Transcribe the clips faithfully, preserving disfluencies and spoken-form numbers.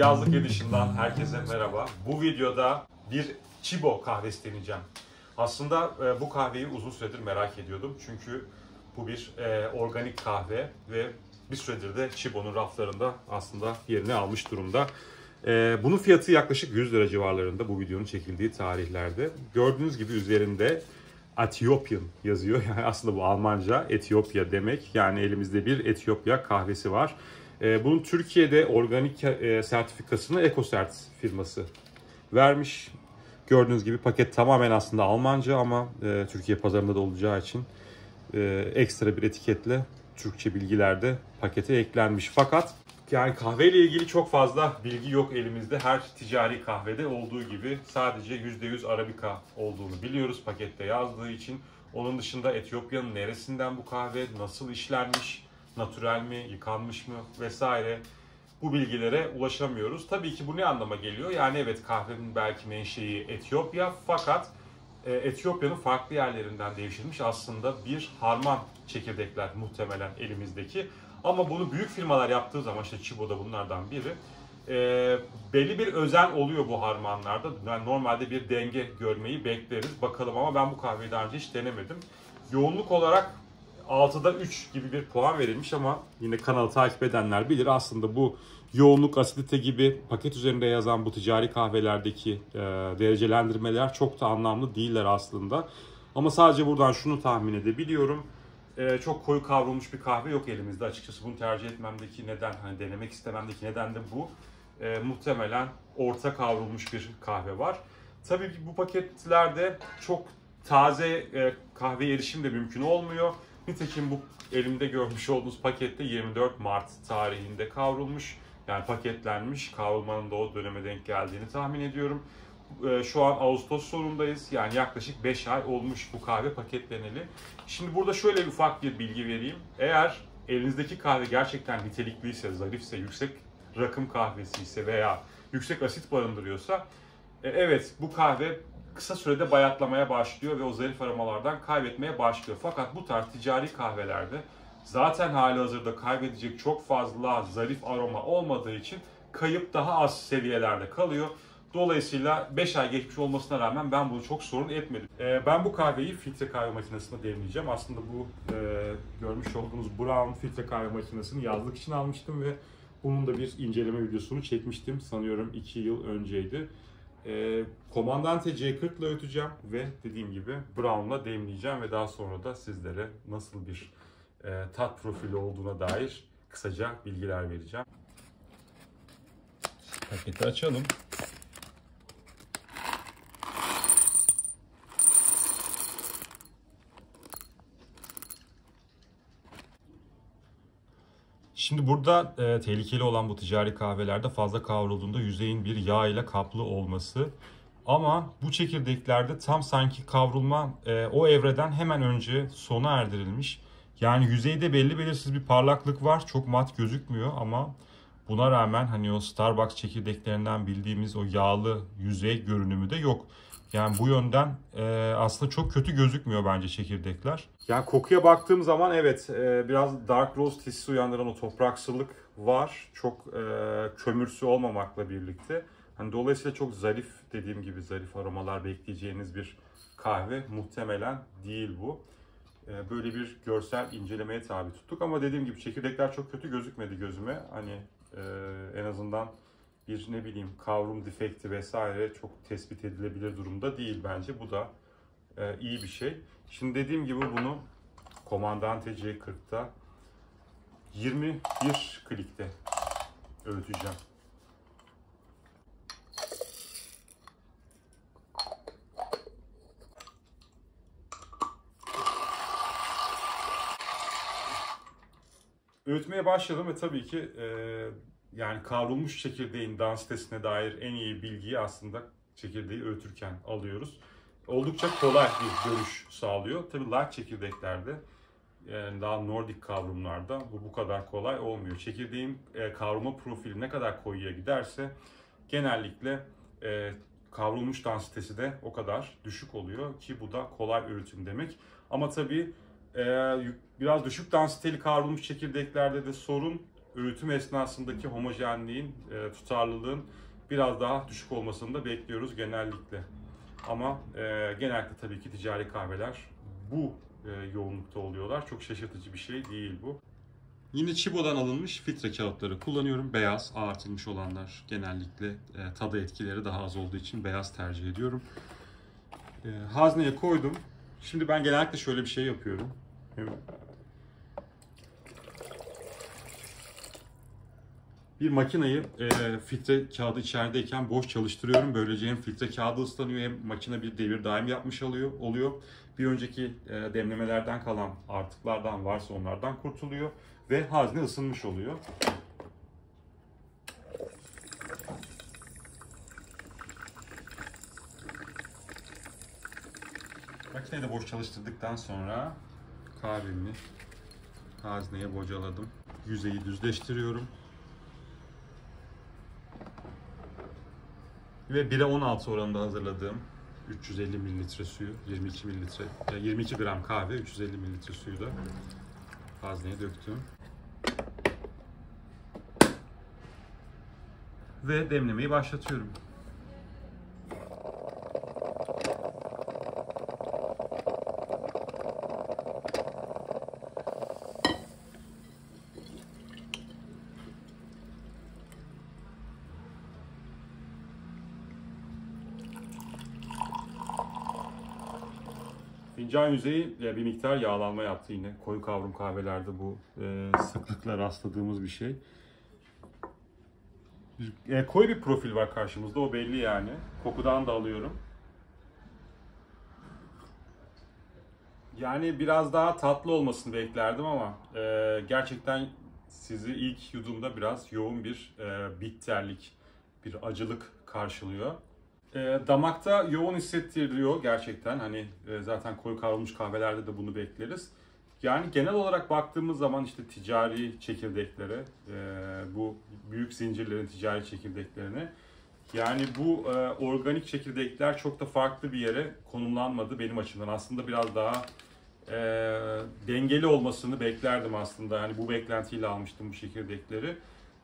Yazlık Edison'dan herkese merhaba. Bu videoda bir Chibo kahvesi deneyeceğim. Aslında e, bu kahveyi uzun süredir merak ediyordum. Çünkü bu bir e, organik kahve ve bir süredir de Chibo'nun raflarında aslında yerini almış durumda. E, bunun fiyatı yaklaşık yüz lira civarlarında bu videonun çekildiği tarihlerde. Gördüğünüz gibi üzerinde Ethiopian yazıyor. Yani aslında bu Almanca Etiyopya demek. Yani elimizde bir Etiyopya kahvesi var. Bunun Türkiye'de organik sertifikasını EcoCert firması vermiş. Gördüğünüz gibi paket tamamen aslında Almanca ama Türkiye pazarında da olacağı için ekstra bir etiketle Türkçe bilgiler de pakete eklenmiş. Fakat yani kahveyle ilgili çok fazla bilgi yok elimizde. Her ticari kahvede olduğu gibi sadece yüzde yüz Arabika olduğunu biliyoruz pakette yazdığı için. Onun dışında Etiyopya'nın neresinden bu kahve, nasıl işlenmiş, natürel mi, yıkanmış mı vesaire bu bilgilere ulaşamıyoruz. Tabii ki bu ne anlama geliyor? Yani evet kahvenin belki menşei Etiyopya fakat e, Etiyopya'nın farklı yerlerinden devşirilmiş aslında bir harman çekirdekler muhtemelen elimizdeki. Ama bunu büyük firmalar yaptığı zaman işte Chibo da bunlardan biri. E, belli bir özen oluyor bu harmanlarda. Yani normalde bir denge görmeyi bekleriz. Bakalım ama ben bu kahveyi daha önce hiç denemedim. Yoğunluk olarak altıda üç gibi bir puan verilmiş ama yine kanalı takip edenler bilir. Aslında bu yoğunluk, asidite gibi paket üzerinde yazan bu ticari kahvelerdeki e, derecelendirmeler çok da anlamlı değiller aslında. Ama sadece buradan şunu tahmin edebiliyorum. E, çok koyu kavrulmuş bir kahve yok elimizde açıkçası. Bunu tercih etmemdeki neden, hani denemek istememdeki neden de bu. E, muhtemelen orta kavrulmuş bir kahve var. Tabii ki bu paketlerde çok taze e, kahveye erişim de mümkün olmuyor. Nitekim bu elimde görmüş olduğunuz pakette yirmi dört Mart tarihinde kavrulmuş. Yani paketlenmiş. Kavrulmanın da o döneme denk geldiğini tahmin ediyorum. Şu an Ağustos sonundayız. Yani yaklaşık beş ay olmuş bu kahve paketleneli. Şimdi burada şöyle bir ufak bir bilgi vereyim. Eğer elinizdeki kahve gerçekten nitelikliyse, zarifse, yüksek rakım kahvesi ise veya yüksek asit barındırıyorsa evet bu kahve kısa sürede bayatlamaya başlıyor ve o zarif aromalardan kaybetmeye başlıyor. Fakat bu tarz ticari kahvelerde zaten halihazırda kaybedecek çok fazla zarif aroma olmadığı için kayıp daha az seviyelerde kalıyor. Dolayısıyla beş ay geçmiş olmasına rağmen ben bunu çok sorun etmedim. Ee, ben bu kahveyi filtre kahve makinesinde demleyeceğim. Aslında bu e, görmüş olduğunuz Brown filtre kahve makinesini yazlık için almıştım ve bunun da bir inceleme videosunu çekmiştim. Sanıyorum iki yıl önceydi. E, Comandante C kırk ile öteceğim ve dediğim gibi Brown'la demleyeceğim ve daha sonra da sizlere nasıl bir e, tat profili olduğuna dair kısaca bilgiler vereceğim. Paketi açalım. Şimdi burada e, tehlikeli olan bu ticari kahvelerde fazla kavrulduğunda yüzeyin bir yağ ile kaplı olması. Ama bu çekirdeklerde tam sanki kavrulma e, o evreden hemen önce sona erdirilmiş. Yani yüzeyde belli belirsiz bir parlaklık var. Çok mat gözükmüyor ama buna rağmen hani o Starbucks çekirdeklerinden bildiğimiz o yağlı yüzey görünümü de yok. Yani bu yönden e, aslında çok kötü gözükmüyor bence çekirdekler. Yani kokuya baktığım zaman evet e, biraz dark roast hissi uyandıran o topraksılık var. Çok e, kömürsü olmamakla birlikte. Hani dolayısıyla çok zarif, dediğim gibi zarif aromalar bekleyeceğiniz bir kahve muhtemelen değil bu. E, böyle bir görsel incelemeye tabi tuttuk ama dediğim gibi çekirdekler çok kötü gözükmedi gözüme. Hani e, en azından bir ne bileyim kavrum defekti vesaire çok tespit edilebilir durumda değil bence. Bu da e, iyi bir şey. Şimdi dediğim gibi bunu Comandante C kırk'ta yirmi bir klikte öğüteceğim. Öğütmeye başladım ve tabii ki e, yani kavrulmuş çekirdeğin densitesine dair en iyi bilgiyi aslında çekirdeği öğütürken alıyoruz. Oldukça kolay bir görüş sağlıyor. Tabii light çekirdeklerde, yani daha Nordik kavrumlarda bu bu kadar kolay olmuyor. Çekirdeğin e, kavrulma profili ne kadar koyuya giderse genellikle e, kavrulmuş densitesi de o kadar düşük oluyor ki bu da kolay öğütüm demek. Ama tabii e, biraz düşük densiteli kavrulmuş çekirdeklerde de sorun öğütüm esnasındaki homojenliğin, e, tutarlılığın biraz daha düşük olmasını da bekliyoruz genellikle. Ama e, genellikle tabii ki ticari kahveler bu e, yoğunlukta oluyorlar. Çok şaşırtıcı bir şey değil bu. Yine Chibo'dan alınmış filtre kağıtları kullanıyorum. Beyaz, ağartılmış olanlar genellikle e, tadı etkileri daha az olduğu için beyaz tercih ediyorum. E, hazneye koydum. Şimdi ben genellikle şöyle bir şey yapıyorum. Bir makineyi e, filtre kağıdı içerideyken boş çalıştırıyorum. Böylece hem filtre kağıdı ıslanıyor hem makine bir devir daim yapmış oluyor. oluyor. Bir önceki e, demlemelerden kalan artıklardan varsa onlardan kurtuluyor. Ve hazne ısınmış oluyor. Makineyi de boş çalıştırdıktan sonra kahvemi hazneye bocaladım. Yüzeyi düzleştiriyorum. Ve bire on altı oranında hazırladığım üç yüz elli mililitre suyu, yirmi iki mililitre, yirmi iki gram kahve, üç yüz elli mililitre suyu da hazneye döktüm. Ve demlemeyi başlatıyorum. Fincan yüzeyi bir miktar yağlanma yaptı yine. Koyu kavrum kahvelerde bu e, sıklıkla rastladığımız bir şey. E, koyu bir profil var karşımızda, o belli yani. Kokudan da alıyorum. Yani biraz daha tatlı olmasını beklerdim ama e, gerçekten sizi ilk yudumda biraz yoğun bir e, bitterlik, bir acılık karşılıyor. E, damakta yoğun hissettiriyor gerçekten. Hani e, zaten koyu kavrulmuş kahvelerde de bunu bekleriz. Yani genel olarak baktığımız zaman işte ticari çekirdeklere, e, bu büyük zincirlerin ticari çekirdeklerine, yani bu e, organik çekirdekler çok da farklı bir yere konumlanmadı benim açımdan. Aslında biraz daha e, dengeli olmasını beklerdim aslında. Hani bu beklentiyle almıştım bu çekirdekleri.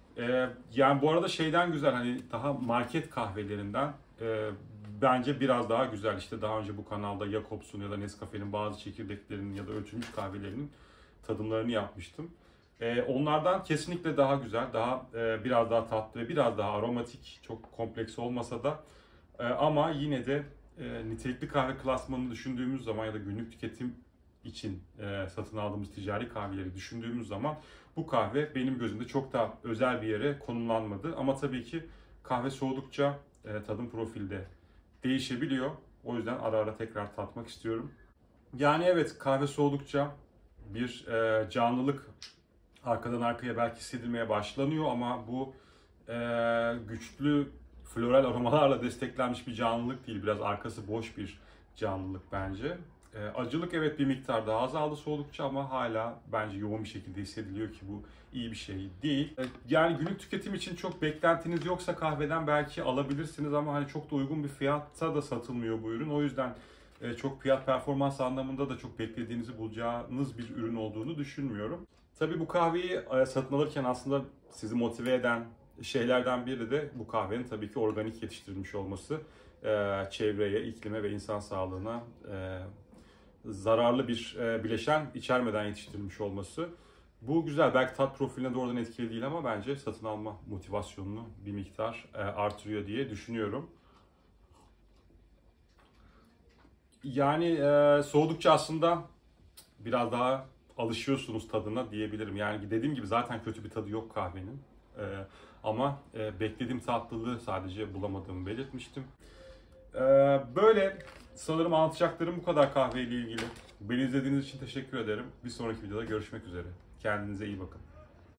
E, yani bu arada şeyden güzel, hani daha market kahvelerinden e, bence biraz daha güzel. İşte daha önce bu kanalda Jacobs'un ya da Nescafe'nin bazı çekirdeklerinin ya da öğütülmüş kahvelerinin tadımlarını yapmıştım. Ee, onlardan kesinlikle daha güzel, daha e, biraz daha tatlı ve biraz daha aromatik, çok kompleks olmasa da e, ama yine de e, nitelikli kahve klasmanını düşündüğümüz zaman ya da günlük tüketim için e, satın aldığımız ticari kahveleri düşündüğümüz zaman bu kahve benim gözümde çok da özel bir yere konumlanmadı. Ama tabii ki kahve soğudukça e, tadım profilde değişebiliyor. O yüzden ara ara tekrar tatmak istiyorum. Yani evet, kahve soğudukça bir e, canlılık arkadan arkaya belki hissedilmeye başlanıyor ama bu e, güçlü floral aromalarla desteklenmiş bir canlılık değil. Biraz arkası boş bir canlılık bence. E, acılık evet bir miktar daha azaldı soğudukça ama hala bence yoğun bir şekilde hissediliyor ki bu iyi bir şey değil. E, yani günlük tüketim için çok beklentiniz yoksa kahveden belki alabilirsiniz ama hani çok da uygun bir fiyatta da satılmıyor bu ürün. O yüzden e, çok fiyat performans anlamında da çok beklediğinizi bulacağınız bir ürün olduğunu düşünmüyorum. Tabii bu kahveyi satın alırken aslında sizi motive eden şeylerden biri de bu kahvenin tabii ki organik yetiştirilmiş olması. Çevreye, iklime ve insan sağlığına zararlı bir bileşen içermeden yetiştirilmiş olması. Bu güzel. Belki tat profiline doğrudan etkili değil ama bence satın alma motivasyonunu bir miktar artırıyor diye düşünüyorum. Yani soğudukça aslında biraz daha alışıyorsunuz tadına diyebilirim. Yani dediğim gibi zaten kötü bir tadı yok kahvenin. Ee, ama e, beklediğim tatlılığı sadece bulamadığımı belirtmiştim. Ee, böyle sanırım anlatacaklarım bu kadar kahveyle ilgili. Beni izlediğiniz için teşekkür ederim. Bir sonraki videoda görüşmek üzere. Kendinize iyi bakın.